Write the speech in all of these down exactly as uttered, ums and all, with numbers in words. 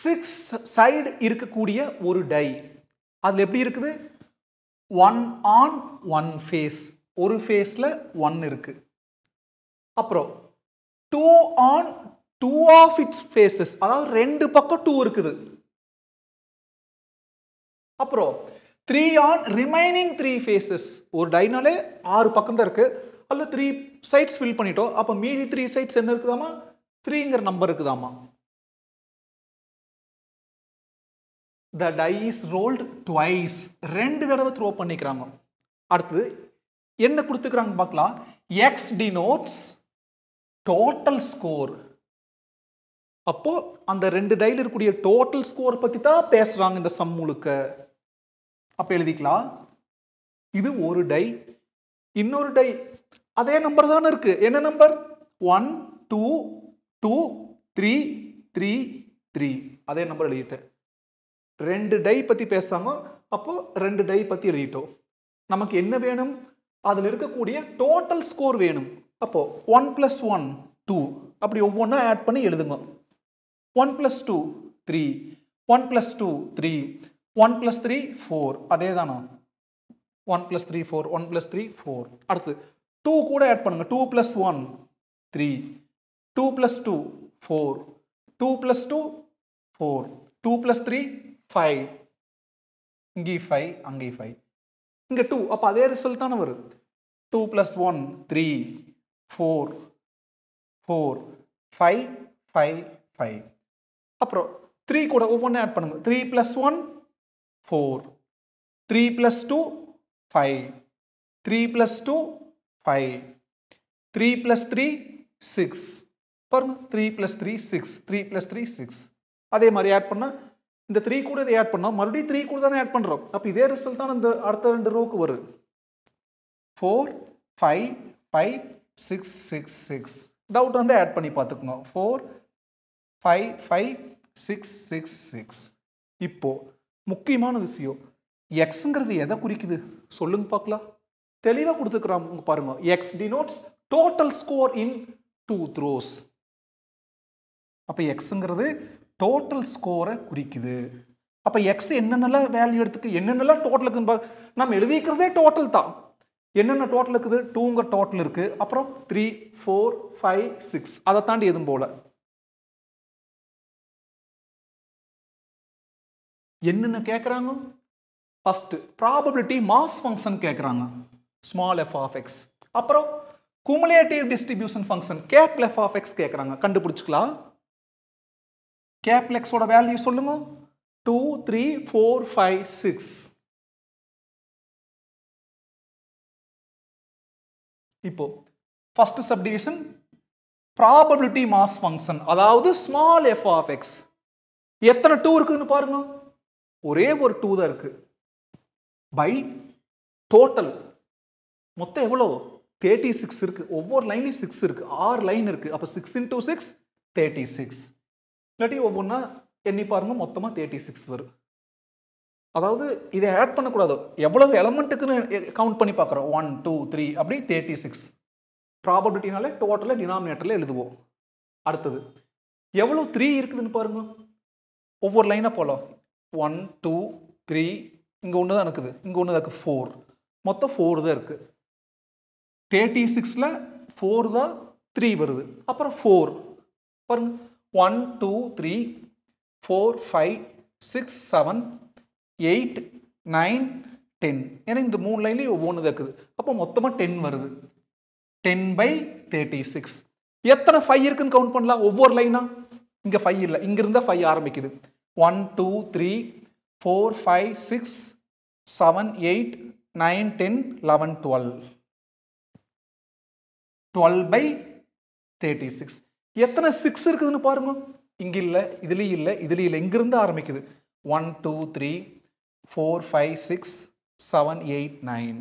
Six side இருக்கக்கூடிய ஒரு tie. அதுல எப்படி இருக்குது? ஒன் ஆன் ஒன் ஃபேஸ், ஒரு ஃபேஸ்ல ஒன் இருக்கு. அப்புறம் two on two of its faces, அதாவது ரெண்டு பக்கம் டூ இருக்குது. அப்புறம் three on remaining three faces, ஒரு டைனாலே ஆறு பக்கம் தான் இருக்கு, அல்ல த்ரீ சைட்ஸ் ஃபில் பண்ணிட்டோம். அப்ப மீதி த்ரீ சைட்ஸ் என்ன இருக்குதாமா? த்ரீங்கிற நம்பர் இருக்குதாமா. The die is rolled twice, ரெண்டு தடவை த்ரோ பண்ணிக்கிறாங்க. அடுத்து என்ன கொடுத்துக்கிறாங்க பார்க்கலாம். X denotes total score. அப்போ அந்த ரெண்டு டைல இருக்கக்கூடிய டோட்டல் ஸ்கோர் பத்தி தான் பேசுறாங்க இந்த சம் முழுக்க. அப்ப எழுதிக்கலாம், இது ஒரு டை, இன்னொரு டை அதே நம்பர் தானே இருக்கு. என்ன number? One two two three three three, அதே நம்பர் எழுதிட்டேன். ரெண்டு டை பத்தி பேசாம அப்போ ரெண்டு டை பத்தி எழுதிட்டோம். நமக்கு என்ன வேணும்? அதுல இருக்கக்கூடிய டோட்டல் ஸ்கோர் வேணும். அப்போ ஒன் பிளஸ் ஒன் டூ, அப்படி ஒவ்வொன்றா ஆட் பண்ணி எழுதுங்க. One plus two three, one plus two three, one plus three four, அதே தானா? One plus three four, one plus three four. அடுத்து டூ கூட ஆட் பண்ணுங்க. Two plus one three, two plus two four, two plus two four, two plus three five, இங்கே five, அங்கே five, இங்கே two. அப்போ அதே ரிசல்ட் தானே வருது. Two plus one three, four four, five five five. அப்புறம் த்ரீ கூட ஒவ்வொன்று ஆட் பண்ணுங்க. Three plus one four, three plus two five, three plus two five, three plus three six. பாருங்க, three plus three six, three plus three six. அதே மாதிரி add பண்ணா இந்த three கூட இதை ஆட் பண்ணோம், மறுபடியும் த்ரீ கூட தானே ஆட் பண்றோம். அப்போ இதே ரிசல்ட் தான் இந்த அடுத்த ரெண்டு ரோக்கு வரும். Four five five six six six. Doubt வந்து ஆட் பண்ணி பார்த்துக்கோங்க. Four five five six six six. இப்போ முக்கியமான விஷயம், எக்ஸுங்கிறது எதை குறிக்குது சொல்லுங்க பார்க்கலாம். தெளிவாக கொடுத்துக்கிறாங்க பாருங்க. X denotes total score in two throws. அப்போ எக்ஸுங்கிறது டோட்டல் ஸ்கோரை குறிக்குது. அப்போ எக்ஸ் என்னென்னலாம் வேல்யூ எடுத்துக்கு, என்னென்னலாம் டோட்டல் இருக்குன்னு நம்ம எழுதிக்கிறதே டோட்டல் தான். என்னென்ன டோட்டல் இருக்குது? டூங்க டோட்டல் இருக்கு, அப்புறம் த்ரீ ஃபோர் ஃபைவ் சிக்ஸ், அதை தாண்டி எதுவும் போல. என்னென்ன கேட்குறாங்க? ஃபர்ஸ்ட் ப்ராபபிலிட்டி மாஸ் ஃபங்க்ஷன் கேட்குறாங்க, ஸ்மால் எஃப் ஆஃப் எக்ஸ். அப்புறம் cumulative distribution function capital F of X கேட்குறாங்க. கண்டுபிடிச்சிக்கலாம். கேபிட்டல் எக்ஸோட வேல்யூ சொல்லுங்க. Two three four five six. இப்போ first subdivision probability mass function, அதாவது ஸ்மால் எஃப் ஆஃப் எக்ஸ். எத்தனை two இருக்குன்னு பாருங்க. ஒரே ஒரு டூ தான் இருக்கு. பை டோட்டல் மொத்தம் எவ்வளோ? தேர்ட்டி சிக்ஸ் இருக்கு. ஒவ்வொரு லைன்லையும் சிக்ஸ் இருக்கு, ஆறு லைன் இருக்கு. அப்போ six into six thirty six. இல்லாட்டி ஒவ்வொன்றா எண்ணி பாருங்க, மொத்தமாக தேர்ட்டி சிக்ஸ் வரும். அதாவது இதை ஆட் பண்ணக்கூடாது, எவ்வளவு எலமெண்ட்டுக்குன்னு கவுண்ட் பண்ணி பார்க்குறோம். ஒன் டூ த்ரீ அப்படி தேர்ட்டி சிக்ஸ். ப்ராபபிலிட்டினாலே டோட்டலாக டினாமினேட்டரில் எழுதுவோம். அடுத்தது எவ்வளோ த்ரீ இருக்குதுன்னு பாருங்க. ஒவ்வொரு லைனாக போகலாம். ஒன் டூ த்ரீ, இங்கே ஒன்று தான் இருக்குது, இங்கே ஒன்று தான் இருக்குது, ஃபோர். மொத்தம் ஃபோர் தான் இருக்குது. தேர்ட்டி சிக்ஸில் ஃபோர் தான் த்ரீ வருது. அப்புறம் ஃபோர் பாருங்க. One two three four five six seven eight nine ten. ஏன்னா இந்த மூணு லைன்லேயும் ஒவ்வொன்று இருக்குது. அப்போ மொத்தமாக டென் வருது. Ten by thirty six. எத்தனை ஃபைவ் இருக்குன்னு கவுண்ட் பண்ணலாம் ஒவ்வொரு லைனா. இங்கே ஃபைவ் இல்லை, இங்கிருந்தா ஃபைவ் ஆரம்பிக்குது. One two three four five six seven eight nine ten eleven twelve. Twelve by thirty six. எத்தனை சிக்ஸ் இருக்குதுன்னு பாருங்க. இங்க இல்லை, இதுலேயும் இல்லை, இதுலேயும் இல்லை, இங்கிருந்து ஆரம்பிக்குது. One two three four five six seven eight nine.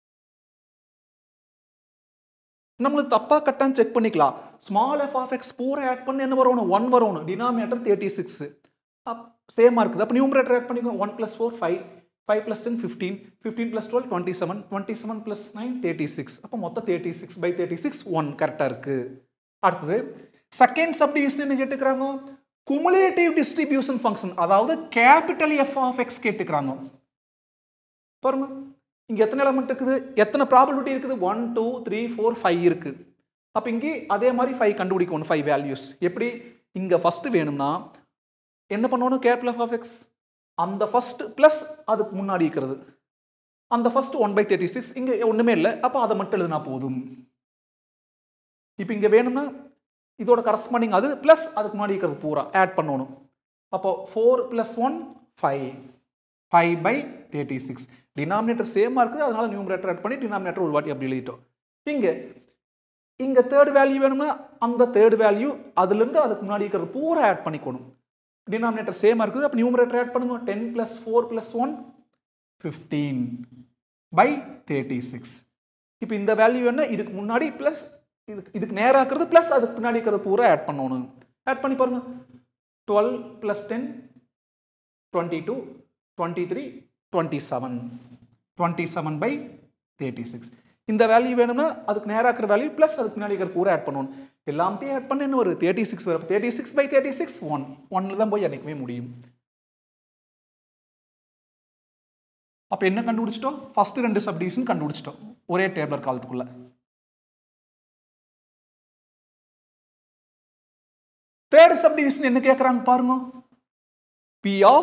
நம்மளுக்கு தப்பா கட்டான்னு செக் பண்ணிக்கலாம். ஸ்மால் எஃப் ஆஃப் எக்ஸ் பூரா ஆட் பண்ணி என்ன வரணும்? ஒன் வரணும். டினாமினேட்டர் தேர்ட்டி சிக்ஸ் சேமா இருக்குது. அப்போ நியூமரேட்டர் ஆட் பண்ணிக்கோங்க. One plus four five, five plus ten fifteen, fifteen plus twelve twenty seven, twenty seven plus nine thirty six. அப்போ மொத்தம் thirty six by thirty six one கரெக்டாக இருக்கு. அடுத்தது செகண்ட் சப்டிவிஷன் என்ன கேட்டுக்கிறாங்க? குமுலேட்டிவ் டிஸ்ட்ரிபியூஷன் ஃபங்க்ஷன், அதாவது capital F of X கேட்டுக்கிறாங்க. பாருங்க இங்க எத்தனை எலிமெண்ட் இருக்குது, எத்தனை ப்ராபபிலிட்டி இருக்குது, one two three four five இருக்கு. அப்ப இங்கே அதே மாதிரி ஃபைவ் கண்டுபிடிக்கணும், ஃபைவ் வேல்யூஸ். எப்படி, இங்க ஃபர்ஸ்ட் வேணும்னா என்ன பண்ணணும், கேபிட்டல் எஃப் ஆஃப் எக்ஸ் அந்த ஃபர்ஸ்ட் பிளஸ் அதுக்கு முன்னாடி இருக்கிறது, அந்த first one by thirty six இங்க ஒண்ணுமே இல்லை, அப்போ அதை மட்டும் எழுதினா போதும். இப்போ இங்க வேணும்னா இதோட கரஸ்பாண்டிங் அது பிளஸ் அதுக்கு முன்னாடி இருக்கிறது பூரா ஆட் பண்ணணும். அப்போ four plus one five, five by thirty six. Denominator சேமா இருக்குது, அதனால நியூமரேட்டர் ஆட் பண்ணி டினாமினேட்டர் ஒரு வாட்டி அப்படி எழுதிட்டோம். இங்க இங்க தேர்ட் வேல்யூ வேணும்னா அந்த தேர்ட் வேல்யூ அதுல இருந்து அதுக்கு முன்னாடி இருக்கிறது பூரா ஆட் பண்ணிக்கணும். டினாமினேட்டர் சேமா இருக்குது, அப்போ நியூமரேட்டர் ஆட் பண்ணுங்க. Ten plus four plus one fifteen by thirty six. இப்போ இந்த வேல்யூ என்ன, இதுக்கு முன்னாடி பிளஸ் இதுக்கு இதுக்கு நேராக இருக்கிறது பிளஸ் அதுக்கு பின்னாடி இருக்கிறது பூரா ஆட் பண்ணணும். ஆட் பண்ணி பாருங்க. Twelve plus ten twenty two, twenty three, twenty seven, twenty seven by thirty six. இந்த வேல்யூ வேணும்னா அதுக்கு நேராக இருக்கிற வேல்யூ பிளஸ் அதுக்கு முன்னாடி இருக்கிற பூரா ஆட் பண்ணணும். எல்லாத்தையும் ஆட் பண்ண என்ன ஒரு தேர்ட்டி சிக்ஸ் வரும். Thirty six by thirty six one, ஒன்ல தான் போய் என்னைக்குமே முடியும். அப்போ என்ன கண்டுபிடிச்சிட்டோம், ஃபர்ஸ்ட் ரெண்டு சப்டிவிஷன் கண்டுபிடிச்சிட்டோம் ஒரே டேபிளர் காலத்துக்குள்ள. தேர்ட் சப்டிவிஷன் என்ன கேட்கறாங்க பாருங்க, P of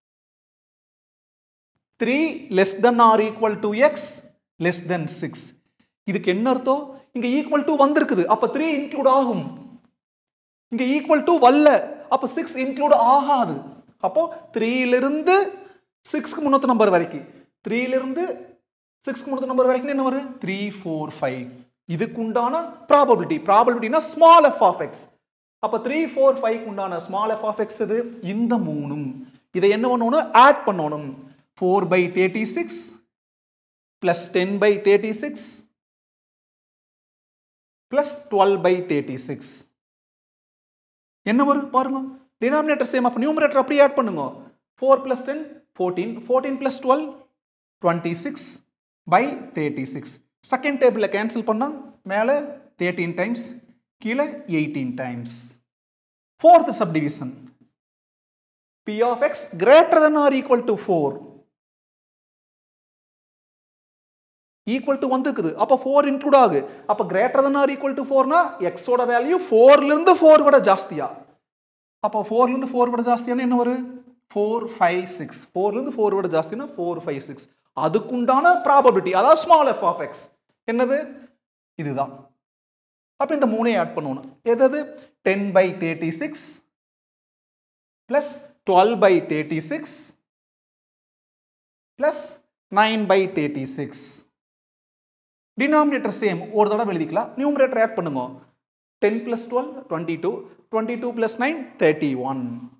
three less than or equal to x less than six. இதுக்கு என்ன அர்த்தம், இங்க ஈக்குவல் டு வந்திருக்குது, அப்ப த்ரீ இன்க்ளூட் ஆகும். இங்க ஈக்குவல் டு வரல, அப்ப சிக்ஸ் இன்க்ளூட் ஆகாது. அப்போ த்ரீல இருந்து சிக்ஸ்க்கு முன்னூத்தி நம்பர் வரைக்கும், த்ரீல இருந்து சிக்ஸ்க்கு முன்னூத்தி நம்பர் வரைக்கும் என்ன வரும், த்ரீ ஃபோர் ஃபைவ். இதுக்கு உண்டான ப்ராபபிலிட்டி, ப்ராபபிலிட்டினா ஸ்மால் எஃப் ஆஃப் எக்ஸ். அப்ப த்ரீ ஃபோர் ஃபைவ் உண்டான ஸ்மால் எஃப் ஆஃப் எக்ஸ் இது இந்த மூணும். இதை என்ன பண்ணணும், ஆட் பண்ணணும். Four by thirty six plus ten by thirty six plus twelve by thirty six என்ன வரும் பாருங்க. டினாமினேட்டர் சேம், அப்ப நியூமரேட்டர் அப்படியே ஆட் பண்ணுங்க. Four plus ten fourteen, fourteen plus twelve twenty six by thirty six. Second டேபிளில் cancel பண்ணா மேலே thirteen times, கீழே eighteen times. Fourth subdivision, P of x greater than or equal to four. Equal to வந்துக்குது, அப்ப four include ஆகு. அப்ப greater than or equal to four னா x ஓட வேல்யூ four ல இருந்து four விட ஜாஸ்தியா. அப்ப four ல இருந்து four விட ஜாஸ்தியானா என்ன வரும், four five six. four ல இருந்து four விட ஜாஸ்தினா four five six. அதுக்குண்டான ப்ராபபிலிட்டி, அதாவது ஸ்மால் எஃப் ஆஃப் எக்ஸ் என்னது, இதுதான். அப்ப இந்த மூணே ஆட் பண்ணணும். எது, ten by thirty-six plus twelve by thirty-six plus nine by thirty-six. Denominator same, ஒரு தடவை எழுதிக்கலாம். நியூமரேட்டர் ஆட் பண்ணுங்க. ten plus twelve twenty-two, twenty-two plus nine thirty-one.